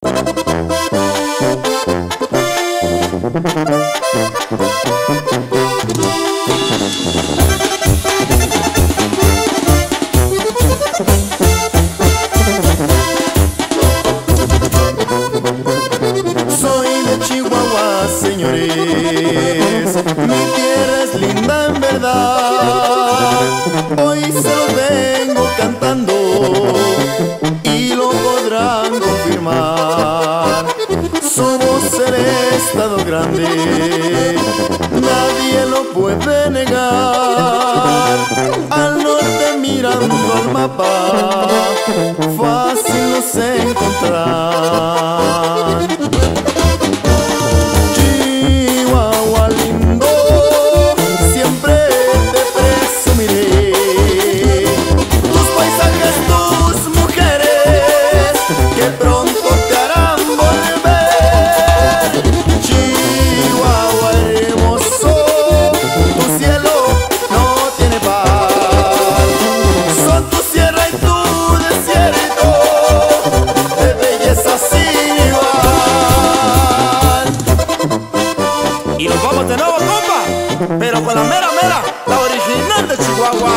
Soy de Chihuahua, señores, mi tierra es linda en verdad. Hoy se los vengo cantando y lo podrán confirmar. Somos el estado grande, nadie lo puede negar. Al norte mirando al mapa, fácil nos encontrarán. Chihuahua lindo, siempre te presumiré. Tus paisajes, tus mujeres, que pronto te harán volver. Chihuahua hermoso, tu cielo no tiene par. Son tu sierra y tu desierto, de belleza sin igual. Y nos vamos de nuevo, compa, pero con la mera mera, la original de Chihuahua.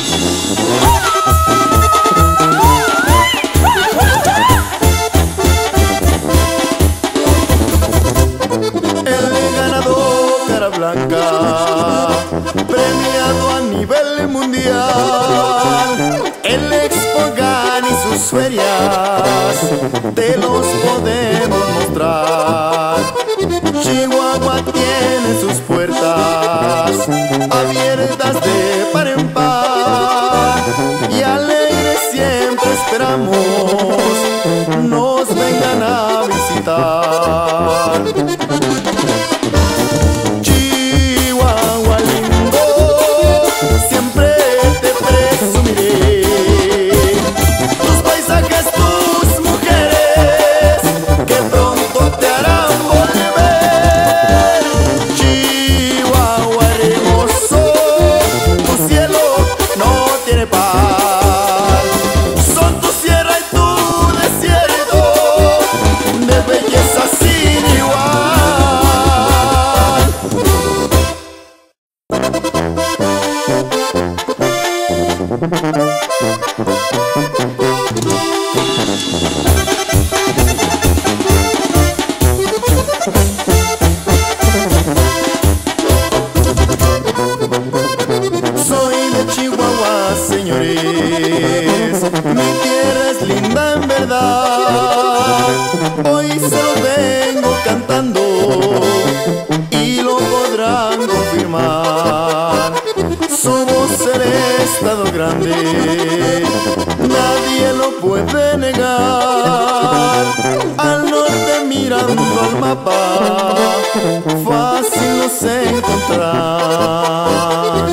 El ganador Cara Blanca, premiado a nivel mundial. El Expogan y sus ferias te los podemos mostrar. Chihuahua tiene sus puertas abiertas de par en par, y alegres siempre esperamos nos vengan a visitar. Chihuahua lindo, siempre te presumiré. Tus paisajes, tus mujeres, que pronto te harán volver. Chihuahua hermoso, tu cielo no tiene par. Son tu sierra y tu desierto, de belleza sin igual. Soy de Chihuahua, señores, mi tierra es linda en verdad. Hoy se los vengo cantando y lo podrán confirmar. Somos el estado grande, nadie lo puede negar. Al norte mirando al mapa, fácil nos encontrarán.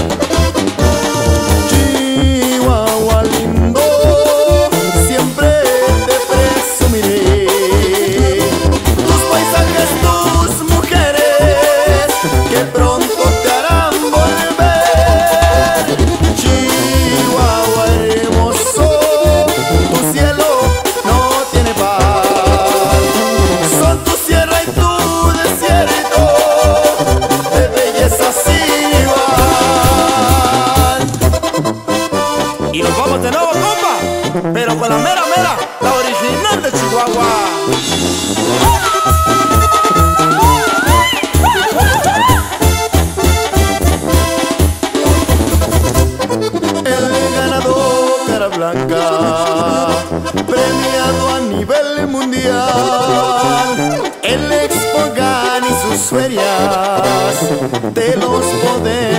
Chihuahua lindo, siempre te presumiré. Tus paisajes, tus mujeres, que pronto te harán volver. Chihuahua hermoso, tu cielo no tiene par. Son tu sierra y tu desierto, de belleza sin igual. Y nos vamos de nuevo, compa, pero con la mera mera, la original de Chihuahua. El ganador Cara Blanca, premiado a nivel mundial. El Expogan y sus ferias te los podemos